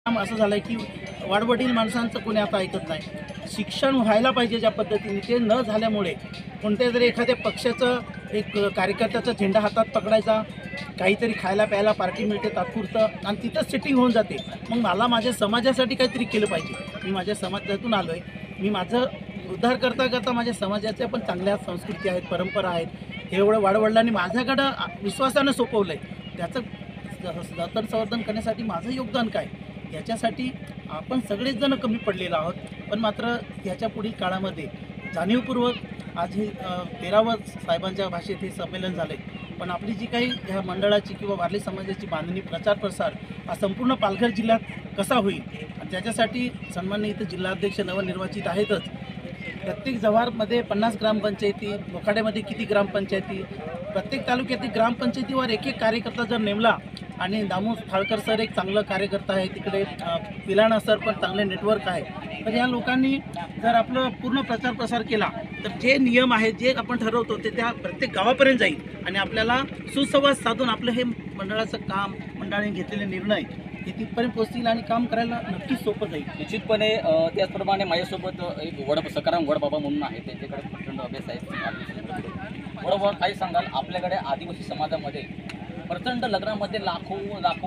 असं झालंय की वाडवडील माणसांचं कोणी आता ऐकत नाही। शिक्षण व्हायला पाहिजे ज्या पद्धतीने ते न झाल्यामुळे कोणत्या जरी एखाद्या पक्षाचं एक कार्यकर्त्याचा झेंडा हातात पकडायचा, काहीतरी खायला प्यायला पार्टी मिळते तात्पुरतं आणि तिथंच सेटिंग होऊन जाते। मग मला माझ्या समाजासाठी काहीतरी केलं पाहिजे। मी माझ्या समाजातून आलो आहे, मी माझं उद्धार करता करता माझ्या समाजाच्या पण चांगल्या संस्कृती आहेत, परंपरा आहेत, हे एवढं वाडवडिलांनी माझ्याकडं विश्वासानं सोपवलं आहे। त्याचं जतन संवर्धन करण्यासाठी माझं योगदान काय याच्यासाठी आपण सगळेच जण कमी पडलेलो आहोत। पण मात्र ह्याच्या पुढील काळामध्ये जाणीवपूर्वक आज हे 13वं साहेबांच्या भाषेत हे संमेलन झालं आहे। पण आपली जी काही ह्या मंडळाची किंवा वारली समाजाची बांधणी प्रचार प्रसार हा संपूर्ण पालघर जिल्ह्यात कसा होईल आणि त्याच्यासाठी सन्माननीय इथं जिल्हाध्यक्ष नवनिर्वाचित आहेतच। प्रत्येक जव्हारमध्ये 50 ग्रामपंचायती, मोखाड्यामध्ये किती ग्रामपंचायती, प्रत्येक तालुक्यातील ग्रामपंचायतीवर एक एक कार्यकर्ता जर नेमला आणि दामोस थाळकर सर एक चांगलं कार्यकर्ता आहे, तिकडे पिलाणा सर पण चांगले नेटवर्क आहे, तर या लोकांनी जर आपलं पूर्ण प्रचार प्रसार केला तर जे नियम आहेत जे आपण ठरवतो ते त्या प्रत्येक गावापर्यंत जाईल आणि आपल्याला सुसंवाद साधून आपलं हे मंडळाचं काम, मंडळाने घेतलेले निर्णय हे तिथपर्यंत पोहोचतील आणि काम करायला नक्कीच सोपं जाईल। निश्चितपणे त्याचप्रमाणे माझ्यासोबत एक सकाराम वडबाबा म्हणून आहे, त्यांच्याकडे प्रचंड अभ्यास आहे। वडबाबा काही सांगाल, आपल्याकडे आदिवासी समाजामध्ये प्रचंड लग्नामध्ये लाखो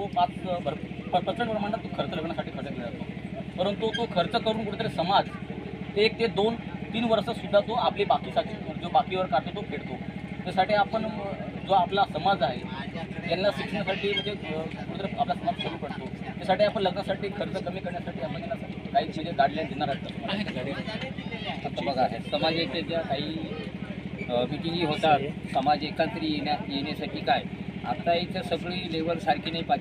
प्रचंड प्रमाणात खर्च लग्नासाठी खर्च केला जातो, परंतु तो खर्च करून कुठेतरी समाज 1 ते 2-3 वर्षसुद्धा तो आपली बाकीसाठी जो बाकीवर काढतो तो फेडतो। त्यासाठी आपण जो आपला समाज आहे यांना शिक्षणासाठी म्हणजे कुठेतरी आपला समाज कमी पडतो, त्यासाठी आपण लग्नासाठी खर्च कमी करण्यासाठी आपण काही म्हणजे गाईडलाईन देणार आहोत। आता बघा समाजाच्या ज्या काही मिटिंगी होतात, समाज एकत्र येण्यासाठी काय आता इथं सगळी लेवल सारखी नाही,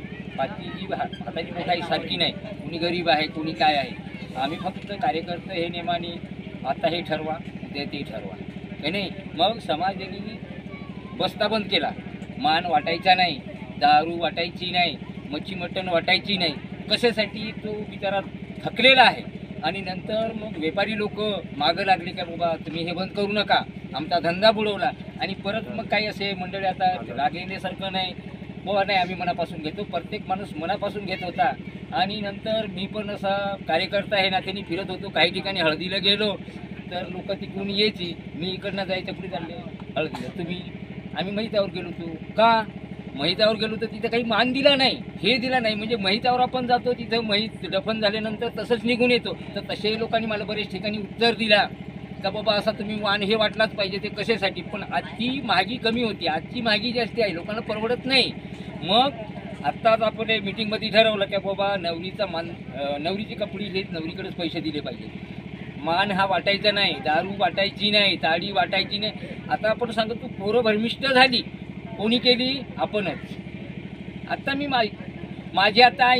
हाताची मोठाई सारखी नाही, कुणी गरीब आहे कुणी काय आहे। आम्ही फक्त कार्यकर्ते हे नेमाने आता हे ठरवा उद्या ते ठरवा हे नाही। मग समाजाने बस्ता बंद केला, मान वाटायचा नाही, दारू वाटायची नाही, मच्छी मटण वाटायची नाही, कशासाठी तो बिचारा थकलेला आहे। आणि नंतर मग व्यापारी लोक मागं लागले का बाबा तुम्ही हे बंद करू नका, आमचा धंदा बुडवला। आणि परत मग काही असे मंडळी आता राग येण्यासारखं नाही, बाबा नाही आम्ही मनापासून घेतो, प्रत्येक माणूस मनापासून घेत होता। आणि नंतर मी पण असा कार्यकर्ता आहे ना, त्यांनी फिरत होतो, काही ठिकाणी हळदीला गेलो तर लोक तिकडून यायची, मी इकडनं जायचं कुठे चालले हळदीला, तुम्ही आम्ही महित्यावर गेलो तू का महित्यावर गेलो तर तिथं काही मान दिला नाही, हे दिला नाही, म्हणजे महित्यावर आपण जातो तिथं महित दफन झाल्यानंतर तसंच निघून येतो। तर तसेही लोकांनी मला बरेच ठिकाणी उत्तर दिला का बाबा असा तुम्ही मान हे वाटलाच पाहिजे, ते कशासाठी, पण आजची महागी कमी होती, आजची महागी जास्ती आहे, लोकांना परवडत नाही। मग आत्ताच आपण मीटिंगमध्ये ठरवलं की बाबा नवरीचा मान, नवरीचे कपडे हे नवरीकडेच पैसे दिले पाहिजे, मान हा वाटायचा नाही, दारू वाटायची नाही, ताडी वाटायची नाही। आता आपण सांगतो पोरं भरमिष्ट झाली, कोणी केली आपणच। आता मी माझी आता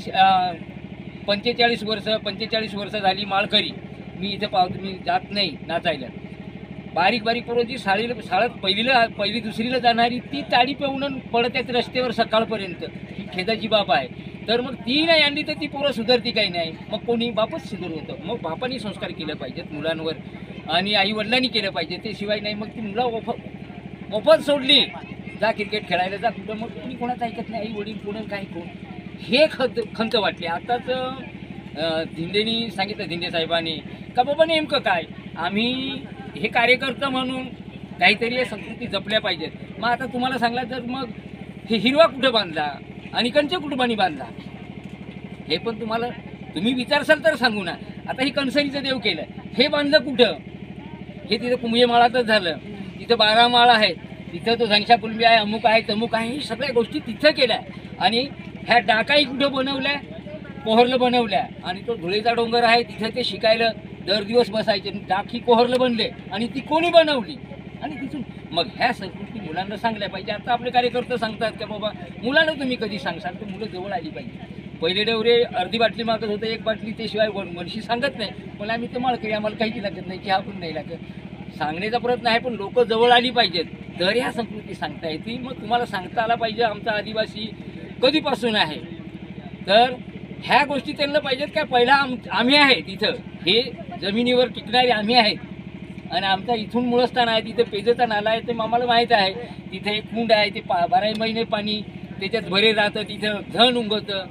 45 वर्ष झाली माळकरी, मी इथं पाहतो मी जात नाही नाचायला। बारीक पोरं जी शाळेत पहिली दुसरीला जाणारी ती ताडी पिऊन पडत आहेत रस्त्यावर सकाळपर्यंत, ही खेदाची बाब आहे। तर मग ती नाही आणली तर ती पोरं सुधारती काही नाही, मग कोणी बापच सुधारवतं। मग बापांनी संस्कार केले पाहिजेत मुलांवर आणि आई वडिलांनी केलं पाहिजे, ते शिवाय नाही। मग ती मुलं मोफत सोडली, जा क्रिकेट खेळायला जा कुठं, मग कोणी कोणाचं ऐकत नाही, आई वडील कोण काय कोण, हे खंत वाटली। आताच धिंडेनी सांगितलं, धिंडे साहेबांनी का बाबा नेमकं काय आम्ही हे कार्यकर्ता म्हणून काहीतरी हे संस्कृती जपल्या पाहिजेत। मग आता तुम्हाला सांगला तर मग हे हिरवा कुठं बांधला आणि कंच्या कुटुंबानी बांधला हे पण तुम्ही विचारसाल तर सांगू ना। आता ही कणसरीचं देव केलं, हे बांधलं कुठं, हे तिथं कुंभे माळातच झालं, तिथं 12 माळ आहेत, तिथं तो झंशा कुलबी आहे, अमुक आहे तमुक आहे, ही सगळ्या गोष्टी तिथं केल्या। आणि ह्या डाकाही कुठं बनवल्या, कोहरलं बनवल्या, आणि तो धुळेचा डोंगर आहे तिथं ते शिकायला दर दिवस बसायचे, डाकी कोहरलं बनले आणि ती कोणी बनवली आणि तिथून मग ह्या संस्कृती मुलांना सांगल्या पाहिजे। आता आपले कार्यकर्ते सांगतात की बाबा मुलांना तुम्ही कधी सांगसाल, तर मुलं जवळ आली पाहिजे। पहिले डेवरे अर्धी बाटली मागत होतं, 1 बाटली ते शिवाय वर्षी सांगत नाही, पण आम्ही तर माळकरी आम्हाला काही लागत नाही, चहा पण नाही लागत, सांगण्याचा प्रयत्न आहे, पण लोक जवळ आली पाहिजेत तर ह्या संस्कृती सांगता येतील। मग तुम्हाला सांगता आला पाहिजे आमचा आदिवासी कधीपासून आहे, तर ह्या गोष्टी त्यांना पाहिजेत का पहिला आम्ही आहे तिथं, हे जमिनीवर टिकणारे आम्ही आहेत आणि आमचा इथून मूळस्थान आहे, तिथे पेजचा नाला आहे, ते आम्हाला माहीत आहे, तिथे एक कुंड आहे, ते 12 महिने पाणी त्याच्यात भरे राहतं, तिथं धन उंगतं,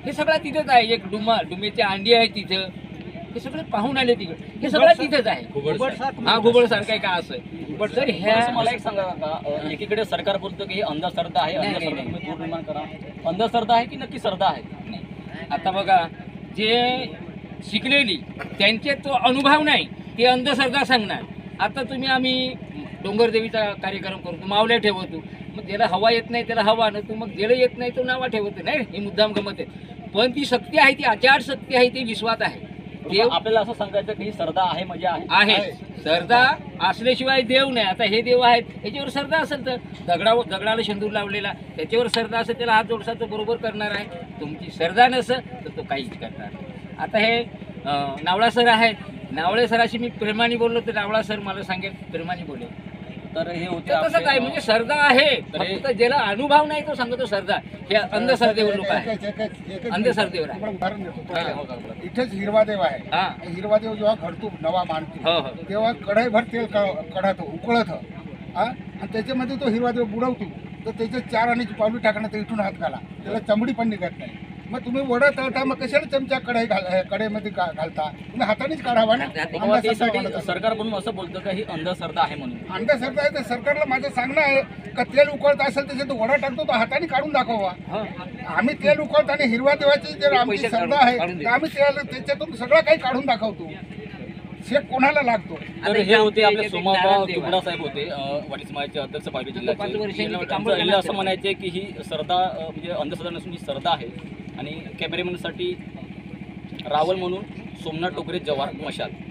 हे सगळं तिथेच आहे. एक डुमेची अंडी आहे तिथं, हे सगळं पाहून आले तिकडे, हे सगळं तिथेच आहे. हा घुबड सारखं आहे का असं. पण जर ह्या थोडंसं मला एक सांगा का, एकीकडे सरकार बोलतं की ही अंधश्रद्धा आहे, नाही, अंधश्रद्धा नाही. तुम्ही दूर निर्माण करा. अंधश्रद्धा आहे की नक्की श्रद्धा आहे? नाही. आता बघा, जे शिकलेली त्यांचे तो अनुभव नाही, ते अंधश्रद्धा सांगणार. आता आम्ही डोंगरदेवीचा कार्यक्रम करतो, मावल्या ठेवतो, मग ज्याला हवा येत नाही त्याला हवा नव्हतो, मग ज्याला येत नाही तो नावा ठेवतो. नाही, ही मुद्दाम गमत आहे. पण ती शक्ती आहे, ती आचार शक्ती आहे, ती विश्वात आहे. देव आपल्याला असं सांगायचं की ही श्रद्धा आहे म्हणजे आहे. श्रद्धा असल्याशिवाय देव नाही. आता हे देव आहेत, याच्यावर श्रद्धा असेल तर दगडाला शेंदूर लावलेला, त्याच्यावर श्रद्धा असेल, त्याला हात जोडसा तो बरोबर करणार आहे. तुमची श्रद्धा नसेल तर तो काहीच करणार नाही. आता हे नावळा सर आहेत, नावळे सराशी मी प्रेमाने बोललो तर नावळा सर मला सांगेल प्रेमाने बोले. तर हे होते तर तसंच आहे, म्हणजे श्रद्धा आहे. फक्त ज्याला अनुभव नाही तो सांगतो श्रद्धा. हे अंधश्रद्धेवर लोक आहेत, अंधश्रद्धेवर आहे. उदाहरण देतो. हा. इथेच हिरवादेव आहे. हा. हिरवादेव जेव्हा घडतो नवा मानतो, हो हो तेव्हा कढईभर तेल कढतो, उकळत, आणि त्याच्यामध्ये तो हिरवादेव बुडवतो, तर त्याचे 4 आण्याची पावली टाकणं, तर इथून हात घाला, त्याला चमडी पण निघत नाही. मग तुम्ही वडा तळता, मग कशाला चमचा कढईमध्ये घालता? तुम्ही हातानेच काढावा ना. तुम्हाला त्यासाठी सरकार म्हणून असं बोलतं का ही अंधश्रद्धा आहे म्हणून? अंधश्रद्धा आहे. तर सरकारला माझं सांगणं आहे का तेल उकळत असेल त्याच्यात वडा टाकतो, तो हाताने काढून दाखवा. हो. आम्ही तेल उकळताना हिरवा देवाची जर आमची पैसे श्रद्धा काढून आहे, देऊ. तर आम्ही त्याच्यातून सगळं काही काढून दाखवतो. शेक कोणाला लागतो? तर हे होते आपले सोमाबा तुकडा साहेब होते, वाटी समाजाचे अध्यक्ष पालवी जिल्ह्याचे. 5 वर्षांनी ते काम त्यांचं असं म्हणायचं आहे की ही श्रद्धा म्हणजे अंधश्रद्धा नसून ही श्रद्धा आहे. आणि कॅमेरामॅनसाठी रावल म्हणून सोमनाथ टोकरे, जव्हार, मशाल.